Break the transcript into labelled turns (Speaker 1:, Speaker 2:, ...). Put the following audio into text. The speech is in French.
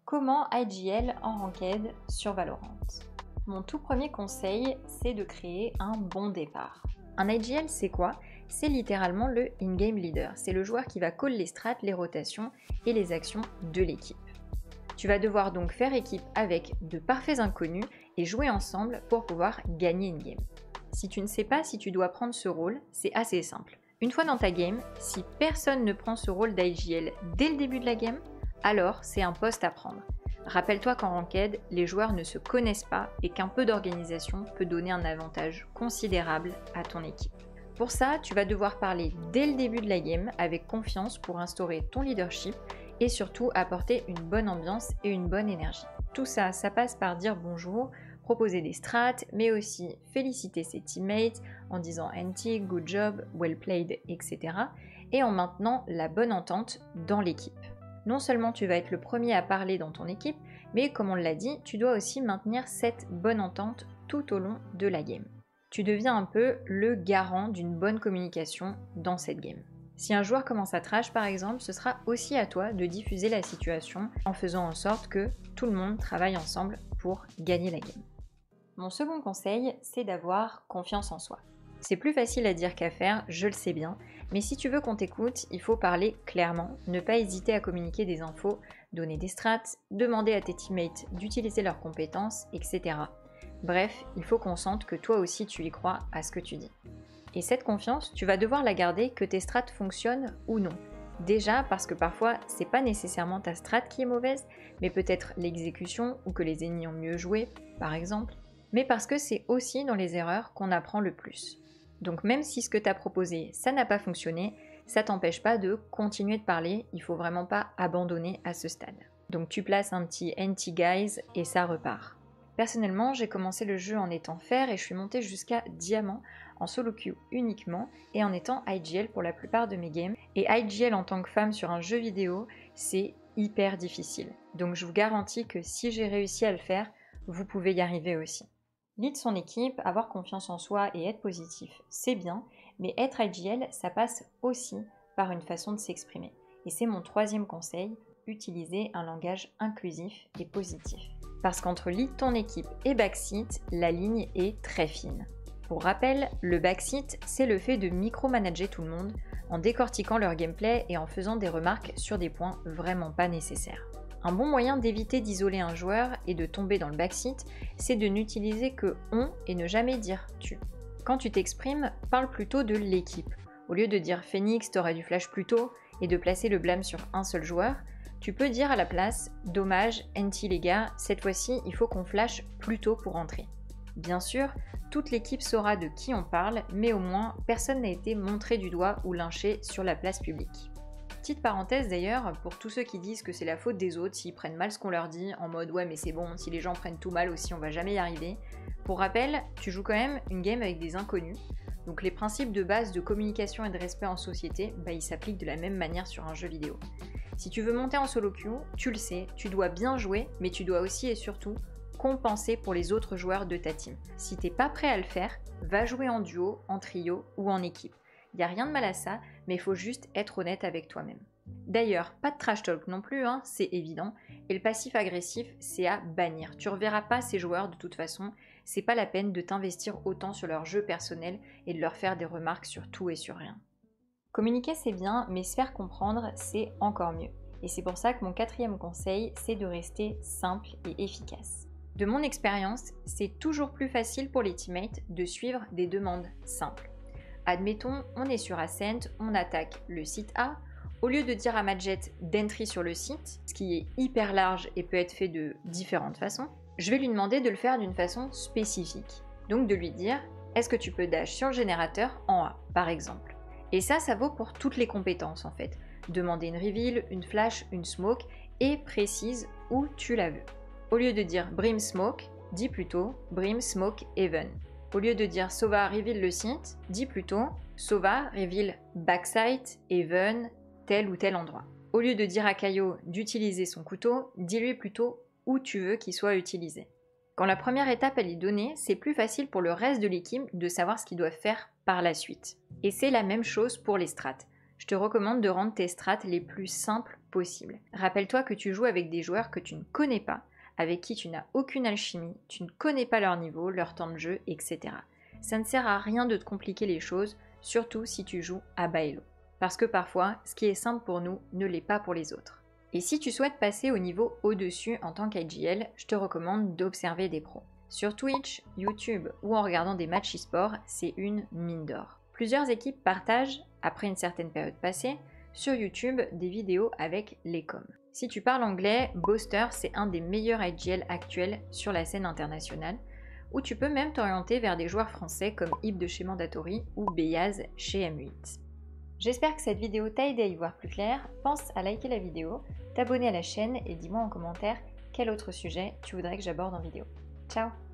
Speaker 1: Comment IGL en Ranked sur Valorant? Mon tout premier conseil, c'est de créer un bon départ. Un IGL, c'est quoi? C'est littéralement le in-game leader. C'est le joueur qui va call les strats, les rotations et les actions de l'équipe. Tu vas devoir donc faire équipe avec de parfaits inconnus et jouer ensemble pour pouvoir gagner une game. Si tu ne sais pas si tu dois prendre ce rôle, c'est assez simple. Une fois dans ta game, si personne ne prend ce rôle d'IGL dès le début de la game, alors c'est un poste à prendre. Rappelle-toi qu'en Ranked, les joueurs ne se connaissent pas et qu'un peu d'organisation peut donner un avantage considérable à ton équipe. Pour ça, tu vas devoir parler dès le début de la game avec confiance pour instaurer ton leadership et surtout apporter une bonne ambiance et une bonne énergie. Tout ça, ça passe par dire bonjour, proposer des strats, mais aussi féliciter ses teammates en disant NT, good job, well played, etc. et en maintenant la bonne entente dans l'équipe. Non seulement tu vas être le premier à parler dans ton équipe, mais comme on l'a dit, tu dois aussi maintenir cette bonne entente tout au long de la game. Tu deviens un peu le garant d'une bonne communication dans cette game. Si un joueur commence à trash par exemple, ce sera aussi à toi de diffuser la situation en faisant en sorte que tout le monde travaille ensemble pour gagner la game. Mon second conseil, c'est d'avoir confiance en soi. C'est plus facile à dire qu'à faire, je le sais bien, mais si tu veux qu'on t'écoute, il faut parler clairement, ne pas hésiter à communiquer des infos, donner des strats, demander à tes teammates d'utiliser leurs compétences, etc. Bref, il faut qu'on sente que toi aussi tu y crois à ce que tu dis. Et cette confiance, tu vas devoir la garder que tes strats fonctionnent ou non. Déjà parce que parfois, c'est pas nécessairement ta strat qui est mauvaise, mais peut-être l'exécution ou que les ennemis ont mieux joué, par exemple. Mais parce que c'est aussi dans les erreurs qu'on apprend le plus. Donc même si ce que tu as proposé, ça n'a pas fonctionné, ça t'empêche pas de continuer de parler, il faut vraiment pas abandonner à ce stade. Donc tu places un petit NT guys et ça repart. Personnellement, j'ai commencé le jeu en étant fer et je suis montée jusqu'à diamant en solo queue uniquement et en étant IGL pour la plupart de mes games. Et IGL en tant que femme sur un jeu vidéo, c'est hyper difficile. Donc je vous garantis que si j'ai réussi à le faire, vous pouvez y arriver aussi. Lead son équipe, avoir confiance en soi et être positif, c'est bien, mais être IGL, ça passe aussi par une façon de s'exprimer. Et c'est mon troisième conseil, utiliser un langage inclusif et positif. Parce qu'entre lead ton équipe et backseat, la ligne est très fine. Pour rappel, le backseat, c'est le fait de micromanager tout le monde en décortiquant leur gameplay et en faisant des remarques sur des points vraiment pas nécessaires. Un bon moyen d'éviter d'isoler un joueur et de tomber dans le backseat, c'est de n'utiliser que on et ne jamais dire tu. Quand tu t'exprimes, parle plutôt de l'équipe. Au lieu de dire Phoenix, t'aurais dû flash plus tôt et de placer le blâme sur un seul joueur, tu peux dire à la place dommage, NT les gars, cette fois-ci il faut qu'on flash plus tôt pour entrer. Bien sûr, toute l'équipe saura de qui on parle, mais au moins personne n'a été montré du doigt ou lynché sur la place publique. Petite parenthèse d'ailleurs, pour tous ceux qui disent que c'est la faute des autres s'ils prennent mal ce qu'on leur dit, en mode ouais mais c'est bon, si les gens prennent tout mal aussi on va jamais y arriver. Pour rappel, tu joues quand même une game avec des inconnus, donc les principes de base de communication et de respect en société, ils s'appliquent de la même manière sur un jeu vidéo. Si tu veux monter en solo queue, tu le sais, tu dois bien jouer, mais tu dois aussi et surtout compenser pour les autres joueurs de ta team. Si t'es pas prêt à le faire, va jouer en duo, en trio ou en équipe. Il n'y a rien de mal à ça, mais il faut juste être honnête avec toi-même. D'ailleurs, pas de trash talk non plus, c'est évident, et le passif agressif, c'est à bannir. Tu reverras pas ces joueurs de toute façon, c'est pas la peine de t'investir autant sur leur jeu personnel et de leur faire des remarques sur tout et sur rien. Communiquer c'est bien, mais se faire comprendre c'est encore mieux. Et c'est pour ça que mon quatrième conseil, c'est de rester simple et efficace. De mon expérience, c'est toujours plus facile pour les teammates de suivre des demandes simples. Admettons, on est sur Ascent, on attaque le site A. Au lieu de dire à Madjet d'entry sur le site, ce qui est hyper large et peut être fait de différentes façons, je vais lui demander de le faire d'une façon spécifique. Donc de lui dire, est-ce que tu peux dash sur le générateur en A, par exemple. Et ça vaut pour toutes les compétences en fait. Demander une reveal, une flash, une smoke et précise où tu la veux. Au lieu de dire Brim Smoke, dis plutôt Brim Smoke Even. Au lieu de dire Sova reveal le site, dis plutôt Sova reveal backside, even, tel ou tel endroit. Au lieu de dire à Kaio d'utiliser son couteau, dis-lui plutôt où tu veux qu'il soit utilisé. Quand la première étape elle est donnée, c'est plus facile pour le reste de l'équipe de savoir ce qu'ils doivent faire par la suite. Et c'est la même chose pour les strats. Je te recommande de rendre tes strats les plus simples possible. Rappelle-toi que tu joues avec des joueurs que tu ne connais pas, avec qui tu n'as aucune alchimie, tu ne connais pas leur niveau, leur temps de jeu, etc. Ça ne sert à rien de te compliquer les choses, surtout si tu joues à bas elo. Parce que parfois, ce qui est simple pour nous ne l'est pas pour les autres. Et si tu souhaites passer au niveau au-dessus en tant qu'IGL, je te recommande d'observer des pros. Sur Twitch, YouTube ou en regardant des matchs e-sport, c'est une mine d'or. Plusieurs équipes partagent, après une certaine période passée, sur YouTube des vidéos avec les coms. Si tu parles anglais, Boaster c'est un des meilleurs IGL actuels sur la scène internationale, ou tu peux même t'orienter vers des joueurs français comme Yves de chez Mandatory ou Beyaz chez M8. J'espère que cette vidéo t'a aidé à y voir plus clair. Pense à liker la vidéo, t'abonner à la chaîne et dis-moi en commentaire quel autre sujet tu voudrais que j'aborde en vidéo. Ciao!